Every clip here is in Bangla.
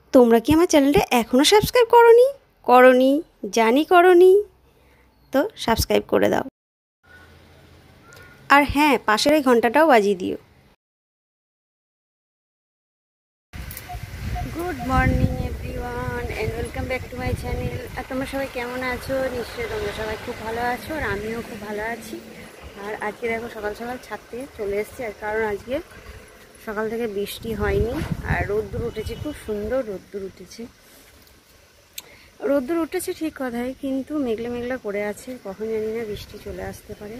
তোমরা কি আমার চ্যানেলটা এখনও সাবস্ক্রাইব করনি জানি করনি, তো সাবস্ক্রাইব করে দাও। আর হ্যাঁ, পাশের এই ঘন্টাটাও বাজিয়ে দিও। Good morning everyone and welcome back to my channel. আর তোমরা সবাই কেমন আছো? নিশ্চয়ই তোমরা সবাই খুব ভালো আছো, আর আমিও খুব ভালো আছি। আর আজকে দেখো সকাল সকাল ছাদ থেকে চলে এসেছি, আর কারণ আজকে সকাল থেকে বৃষ্টি হয়নি, আর রোদ্দুর উঠেছে, খুব সুন্দর রোদ্দুর উঠেছে ঠিক কথাই, কিন্তু মেঘলা মেঘলা করে আছে, কখন জানি না বৃষ্টি চলে আসতে পারে।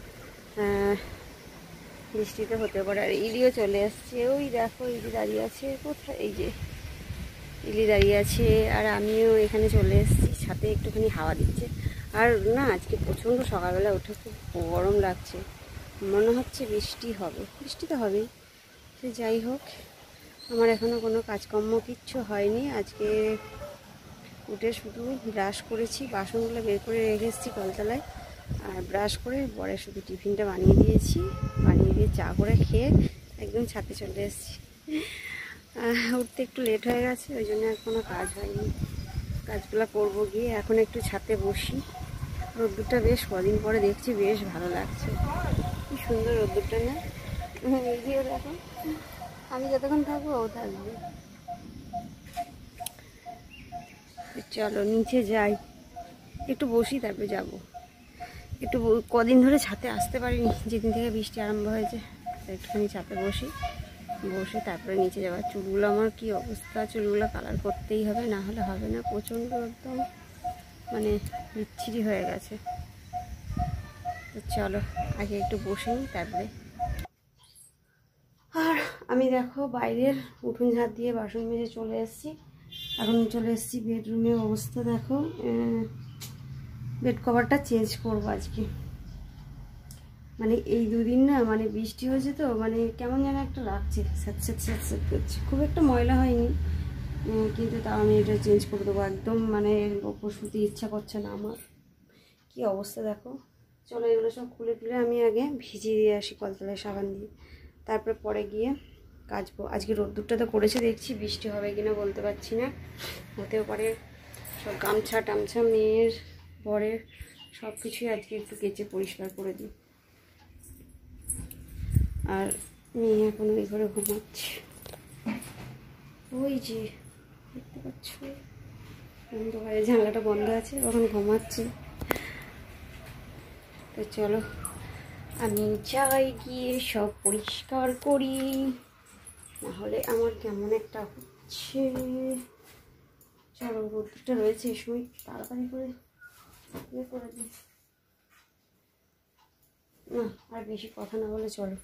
বৃষ্টিতে হতে পারে। আর ইলিও চলে আসছে, ওই দেখো ইলি দাঁড়িয়ে আছে, কোথায় এই যে ইলি দাঁড়িয়ে আছে। আর আমিও এখানে চলে এসেছি, ছাদে একটুখানি হাওয়া দিচ্ছে। আর না, আজকে প্রচণ্ড সকালবেলা উঠে খুব গরম লাগছে, মনে হচ্ছে বৃষ্টি হবে, বৃষ্টি তো হবেই। সে যাই হোক, আমার এখনও কোনো কাজকর্ম কিচ্ছু হয়নি। আজকে উঠে শুধু ব্রাশ করেছি, বাসনগুলো বের করে রেখে এসেছি কলতলায়, আর ব্রাশ করে বরের শুধু টিফিনটা বানিয়ে দিয়ে চা করে খেয়ে একদম ছাদে চলে এসেছি। উঠতে একটু লেট হয়ে গেছে, ওই জন্য আর কোনো কাজ হয়নি, কাজগুলো করবো গিয়ে। এখন একটু ছাদে বসি, রোদ্দুরটা বেশ কদিন পরে দেখছি, বেশ ভালো লাগছে, কি সুন্দর রোদ্দুরটা না। এই দিয়েও দেখো, আমি যতক্ষণ থাকবো ও থাকবে। চলো নিচে যাই, একটু বসি, তারপরে যাব। একটু কদিন ধরে ছাদে আসতে পারিনি, যেদিন থেকে বৃষ্টি আরম্ভ হয়েছে, একটুখানি ছাদে বসে তারপরে নিচে যাওয়ার। চুলগুলো আমার কি অবস্থা, চুলগুলো কালার করতেই হবে, না হলে হবে না, প্রচণ্ড একদম মানে বিচ্ছিরি হয়ে গেছে। তো চলো আগে একটু বসে নিই তারপরে। আর আমি দেখো বাইরের উঠোন ঝাড় দিয়ে বাসন মেজে চলে এসেছি। এখন চলে এসেছি বেডরুমের অবস্থা দেখো, বেড কভারটা চেঞ্জ করবো আজকে। মানে এই দুদিন না, মানে বৃষ্টি হয়েছে তো, মানে কেমন যেন একটা লাগছে, স্যাঁত করছে, খুব একটা ময়লা হয়নি, কিন্তু তাও আমি এটা চেঞ্জ করে দেবো একদম। মানে ওপর শুতে ইচ্ছা করছে না আমার, কি অবস্থা দেখো। চলো এগুলো সব খুলে আমি আগে ভিজিয়ে দিয়ে আসি কলতলায় সাবান দিয়ে, তারপরে পরে গিয়ে কাচবো। আজকে রোদ্দুরটা তো করেছে, দেখছি বৃষ্টি হবে কিনা বলতে পারছি না, হতেও পারে। সব গামছা টামছা মেয়ের বরের সব কিছুই আজকে একটু কেচে পরিষ্কার করে দিই। আর মেয়ে এখন ওই ঘরে ঘুমাচ্ছে, ওই যে দেখতে পাচ্ছ বন্ধ ঘরে জানলাটা বন্ধ আছে, ওখানে ঘুমাচ্ছে। তো চলো আমি যাই গিয়ে সব পরিষ্কার করি, নাহলে আমার কেমন একটা হচ্ছে। চলো রোদ্দুরটা রয়েছে, এই সময় তাড়াতাড়ি করে ইয়ে করে দিই না, আর বেশি কথা না বলে চলো।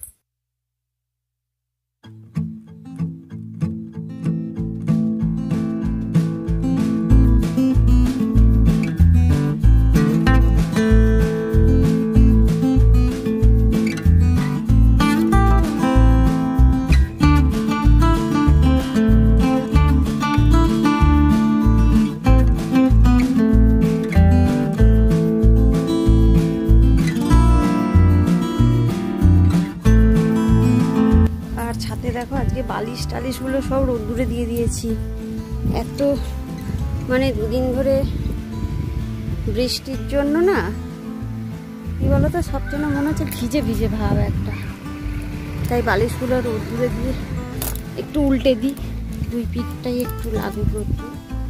দেখো আজকে বালিশ টালিশগুলো সব রোদ্দুরে দিয়ে দিয়েছি। এত মানে দুদিন ধরে বৃষ্টির জন্য না, কি বলতো, সব যেন মনে হচ্ছে ভিজে ভিজে ভাব একটা, তাই বালিশগুলো রোদ্দুরে দিয়ে একটু উল্টে দিই, দুই পিঠটাই একটু লাগুক রোদ্দুর।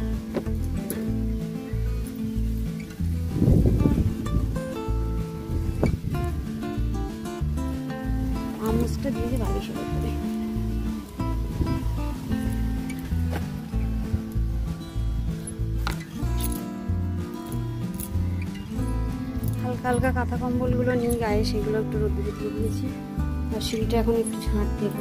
আমসটা দিয়ে বালিশের উপরে হালকা হালকা কাঁথা কম্বলগুলো নিয়ে গায়ে, সেগুলো একটু রোদ্দুরে দিয়ে দিয়েছি। আর সিঁড়িটা এখন একটু ঝাঁট দেবো।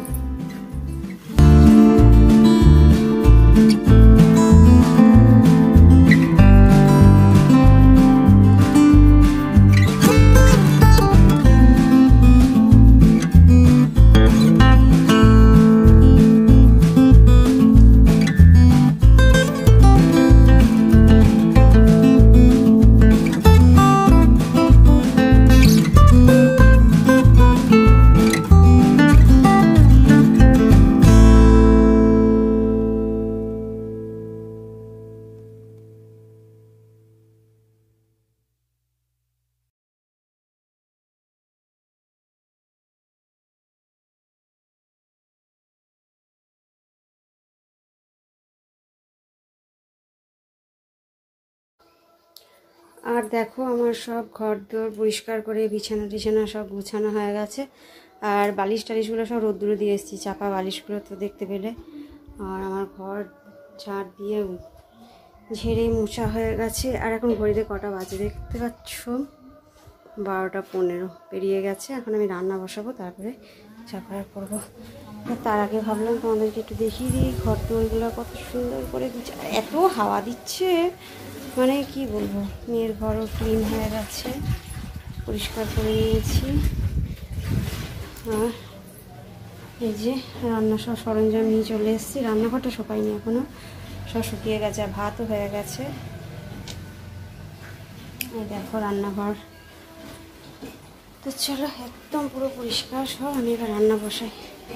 আর দেখো আমার সব ঘর দোর পরিষ্কার করে বিছানা টিছানা সব গুছানো হয়ে গেছে। আর বালিশ টালিশগুলো সব রোদ্দুরে দিয়ে এসেছি, চাপা বালিশগুলো তো দেখতে পেলে। আর আমার ঘর ঝাড় দিয়ে ঝেড়ে মোছা হয়ে গেছে। আর এখন ঘড়িতে কটা বাজে দেখতে পাচ্ছ, 12টা 15 পেরিয়ে গেছে। এখন আমি রান্না বসাবো, তারপরে চাপা করবো। তার আগে ভাবলাম তোমাদেরকে একটু দেখিয়ে দিই ঘর দোরগুলো কত সুন্দর করে এত হাওয়া দিচ্ছে, মানে কি বলবো। মেয়ের ঘরও ক্লিন হয়ে গেছে, পরিষ্কার করে নিয়েছি। আর এই যে রান্না সব সরঞ্জাম নিয়ে চলে এসেছি। রান্নাঘরটা শুকায়নি এখনও, সব শুকিয়ে গেছে। আর ভাতও হয়ে গেছে। এই দেখো রান্নাঘর। তো চলো একদম পুরো পরিষ্কার সব, আমি এবার রান্না বসাই।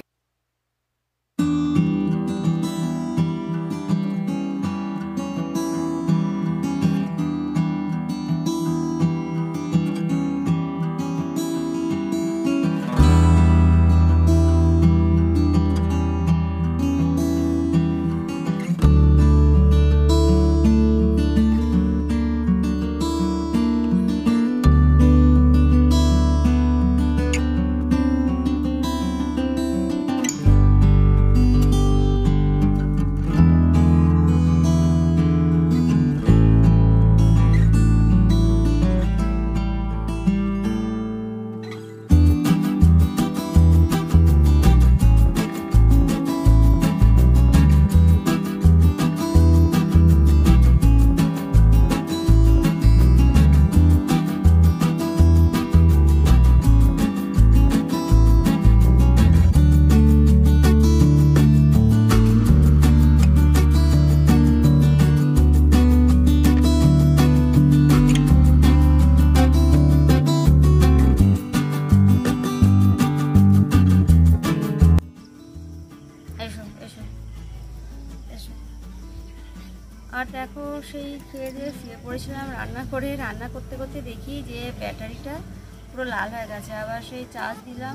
আর দেখো সেই খেয়ে দিয়ে শুয়ে পড়েছিলাম রান্না করে। রান্না করতে করতে দেখি যে ব্যাটারিটা পুরো লাল হয়ে গেছে। আবার সেই চার্জ দিলাম,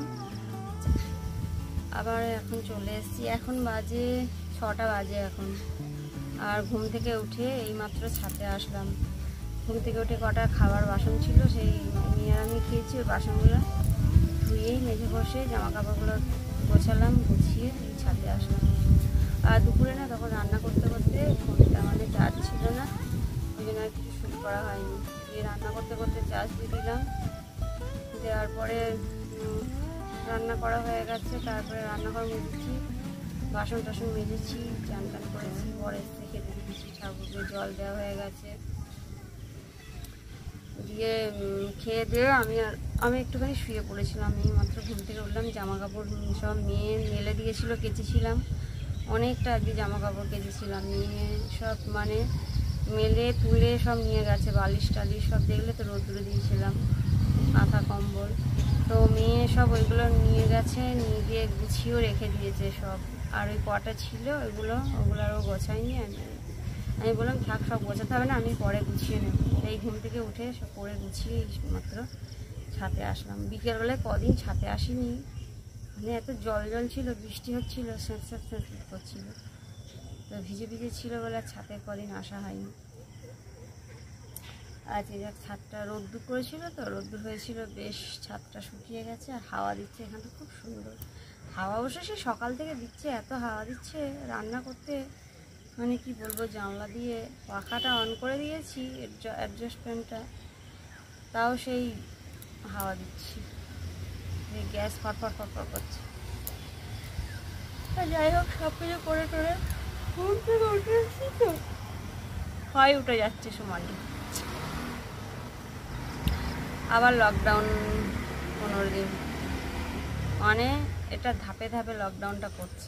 আবার এখন চলে এসেছি। এখন বাজে 6টা বাজে এখন। আর ঘুম থেকে উঠে এইমাত্র ছাদে আসলাম। ঘুম থেকে উঠে কটা খাবার বাসন ছিল, সেই নিয়ে আমি খেয়েছি। ওই বাসনগুলো ধুয়েই মেঝে বসে জামা কাপড়গুলো গোছালাম, গুছিয়ে ছাদে আসলাম। আর দুপুরে না তখন রান্না করতে করতে ফোনটা মানে চার্জ ছিল না, ওই জন্য আর কিছু শুরু করা হয়নি। দিয়ে রান্না করতে করতে চার্জ দিয়ে দিলাম। দেওয়ার পরে রান্না করা হয়ে গেছে। তারপরে রান্নাঘর মেজেছি, বাসন টাসন মেজেছি, চান টান করেছি, পরে এসে খেতে দিয়েছি। ঠাকুরকে জল দেওয়া হয়ে গেছে। দিয়ে খেয়ে দিয়ে আমি একটুখানি শুয়ে পড়েছিলাম। এই মাত্র ঘুম থেকে উঠলাম। জামা কাপড় সব মেয়ে মেলে দিয়েছিল, কেচেছিলাম অনেকটা। আগে জামা কাপড় কেচেছিলাম, নিয়ে সব মানে মেলে তুলে সব নিয়ে গেছে। বালিশ টালিশ সব দেখলে তো রোদ্দুরে দিয়েছিলাম, কাঁথা কম্বল। তো মেয়ে সব ওইগুলো নিয়ে গেছে, নিয়ে গিয়ে গুছিয়েও রেখে দিয়েছে সব। আর ওই কটা ছিল ওগুলো আরও গোছাইনি। আমি বললাম থাক, সব গোছাতে হবে না, আমি পরে গুছিয়ে নেব। এই ঘুম থেকে উঠে সব পরে গুছিয়ে মাত্র ছাদে আসলাম। বিকেলবেলায় কদিন ছাদে আসিনি, মানে এত জল ছিল, বৃষ্টি হচ্ছিল, স্যাঁত করছিল, তো ভিজে ভিজে ছিল বলে ছাদে কদিন আসা হয়নি। আজ এই ছাদটা রোদ্দুর করেছিল, তো রোদ্দুর হয়েছিল বেশ, ছাদটা শুকিয়ে গেছে। আর হাওয়া দিচ্ছে এখানটা খুব সুন্দর হাওয়া। অবশ্য সে সকাল থেকে দিচ্ছে, এত হাওয়া দিচ্ছে রান্না করতে, মানে কি বলবো। জানলা দিয়ে পাখাটা অন করে দিয়েছি, অ্যাডজাস্ট ফ্যানটা, তাও সেই হাওয়া দিচ্ছি, গ্যাস ফটফট করছে। যাই হোক, সব কিছু করে টোরে ঘুম থেকে উঠে এসেছি, তো হয় উঠে যাচ্ছে সময়। আবার লকডাউন 15 দিন, মানে এটা ধাপে ধাপে লকডাউনটা করছে।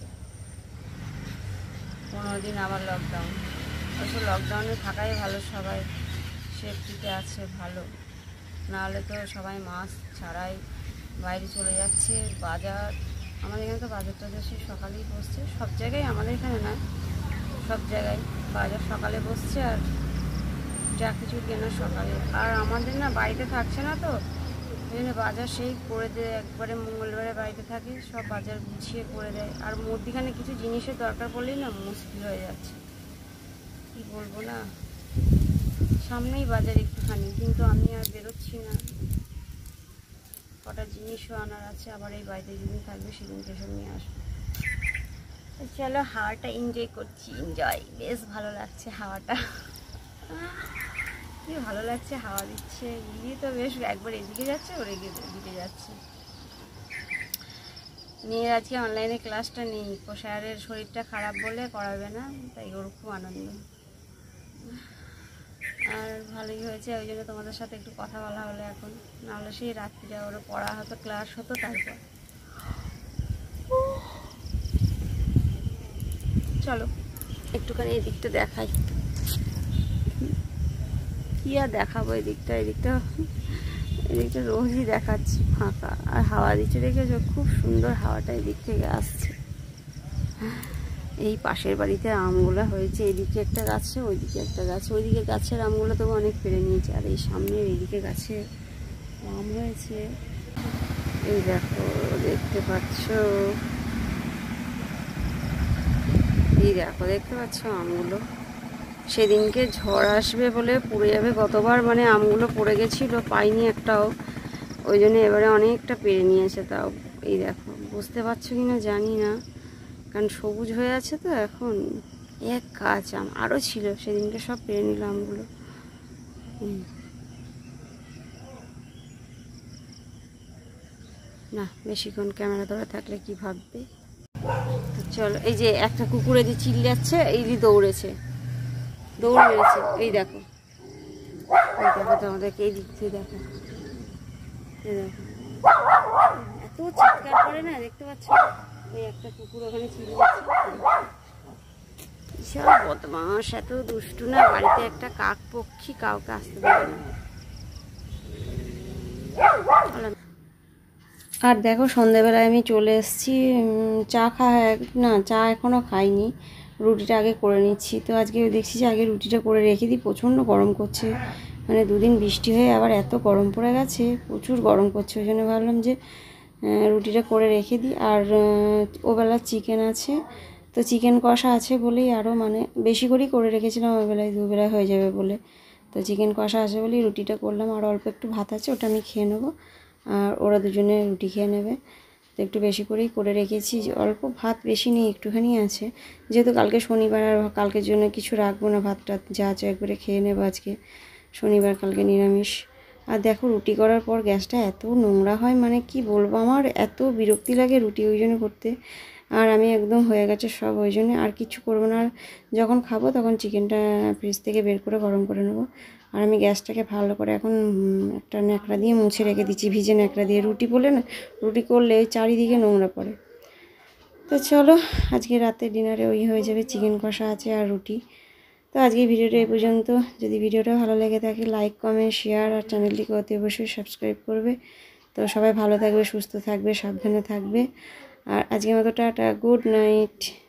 15 দিন আবার লকডাউন। অবশ্য লকডাউনে থাকাই ভালো, সবাই সেফটিতে আছে ভালো, নাহলে তো সবাই মাস্ক ছাড়াই বাইরে চলে যাচ্ছে। বাজার, আমাদের এখানে তো বাজার টাজার সে সকালেই বসছে, সব জায়গায়, আমাদের এখানে না সব জায়গায় বাজার সকালে বসছে। আর যা কিছু কেনা সকালে। আর আমাদের না বাড়িতে থাকছে না, তো ওই জন্য বাজার সেই করে দেয়। একবারে মঙ্গলবারে বাড়িতে থাকে, সব বাজার গুছিয়ে করে দেয়। আর মধ্যিখানে কিছু জিনিসের দরকার পড়লেই না মুশকিল হয়ে যাচ্ছে, কি বলবো না, সামনেই বাজার একটুখানি, কিন্তু আমি আর বেরোচ্ছি না। কটা জিনিসও আনার আছে, আবার এই বাড়িতে যেদিন থাকবে সেদিনকে সব নিয়ে আসবো। চলো হাওয়াটা এনজয় করছি। এনজয়, বেশ ভালো লাগছে হাওয়াটা, কি ভালো লাগছে, হাওয়া দিচ্ছে। দিদি তো বেশ একবার এদিকে যাচ্ছে, ওর এদিকে যাচ্ছে। মেয়ের আজকে অনলাইনে ক্লাসটা নেই, স্যারের শরীরটা খারাপ বলে করাবে না, তাই ওর খুব আনন্দ। আর ভালোই হয়েছে, ওই জন্য তোমাদের সাথে একটু কথা বলা হলো এখন, নাহলে সেই রাত্রিটা ওর পড়া হতো, ক্লাস হতো। তারপর চলো একটুখানি এই দিকটা দেখাই। কি আর দেখাবো, এদিকটা রোজই দেখাচ্ছি ফাঁকা, আর হাওয়া দিচ্ছে দেখেছো, খুব সুন্দর হাওয়াটা এদিক থেকে আসছে। এই পাশের বাড়িতে আমগুলো হয়েছে, এদিকে একটা গাছে, ওইদিকে একটা গাছে। ওইদিকে গাছের আমগুলো তবু অনেক পেরে নিয়েছে, আর এই সামনের এইদিকে গাছে আম হয়েছে। এই দেখো, দেখতে পাচ্ছ, এই দেখো দেখতে পাচ্ছ আমগুলো। সেদিনকে ঝড় আসবে বলে পুড়ে যাবে কতবার, মানে আমগুলো পড়ে গেছিলো, পাইনি একটাও, ওই জন্য এবারে অনেকটা পেরে নিয়েছে। তাও এই দেখো, বুঝতে পারছো কিনা জানি না, কারণ সবুজ হয়ে আছে তো এখন। এক গাছ আম আরও ছিল, সেদিনকে সব পেরে নিল আমগুলো। না বেশিক্ষণ ক্যামেরা ধরে থাকলে কি ভাববে। তো চলো, এই যে একটা কুকুরে যে চিল্লাচ্ছে, এই যে দৌড়ে মেরেছে, এই দেখো, এই দেখো তোমাদেরকে এই দিক থেকে দেখো, এই দেখো এত চিৎকার করে না, দেখতে পাচ্ছ, ওই একটা কুকুর ওখানে চিল্লাচ্ছে। বিশাল বদমাস, এত দুষ্টু না, বাড়িতে একটা কাক পক্ষী কাউকে আসতে দেবে না। আর দেখো সন্ধ্যেবেলায় আমি চলে এসেছি, চা এখনও খাইনি, রুটিটা আগে করে নিচ্ছি। তো আজকে দেখছি যে আগে রুটিটা করে রেখে দিই, প্রচণ্ড গরম করছে, মানে দুদিন বৃষ্টি হয়ে আবার এত গরম পড়ে গেছে, প্রচুর গরম করছে। ওই জন্য ভাবলাম যে রুটিটা করে রেখে দিই। আর ওবেলা চিকেন আছে, তো চিকেন কষা আছে বলেই আরও মানে বেশি করেই করে রেখেছিলাম, ওবেলায় দুবেলায় হয়ে যাবে বলে। তো চিকেন কষা আছে বলেই রুটিটা করলাম, আর অল্প একটু ভাত আছে, ওটা আমি খেয়ে নেবো, আর ওরা দুজনে রুটি খেয়ে নেবে। তো একটু বেশি করেই করে রেখেছি, অল্প ভাত, বেশি নেই, একটুখানি আছে, যেহেতু কালকে শনিবার, আর কালকের জন্য কিছু রাখবো না, ভাতটা যা আছে একবারে খেয়ে নেবো আজকে শনিবার, কালকে নিরামিষ। আর দেখো রুটি করার পর গ্যাসটা এত নোংরা হয়, মানে কি বলবো, আমার এত বিরক্তি লাগে রুটি ওই জন্য করতে। আর আমি একদম হয়ে গেছে সব, ওই জন্য আর কিছু করবো না। আর যখন খাবো তখন চিকেনটা ফ্রিজ থেকে বের করে গরম করে নেবো। আর আমি গ্যাসটাকে ভালো করে এখন একটা ন্যাকড়া দিয়ে মুছে রেখে দিচ্ছি, ভিজে ন্যাকড়া দিয়ে। রুটি বলে না, রুটি করলে চারিদিকে নোংরা পড়ে। তো চলো, আজকে রাতে ডিনারে ওই হয়ে যাবে, চিকেন কষা আছে আর রুটি। তো আজকে ভিডিওটা এই পর্যন্ত। যদি ভিডিওটা ভালো লেগে থাকে লাইক, কমেন্ট, শেয়ার, আর চ্যানেলটিকে অতি অবশ্যই সাবস্ক্রাইব করবে। তো সবাই ভালো থাকবে, সুস্থ থাকবে, সাবধানে থাকবে। আর আজকের মতো টাটা, গুড নাইট।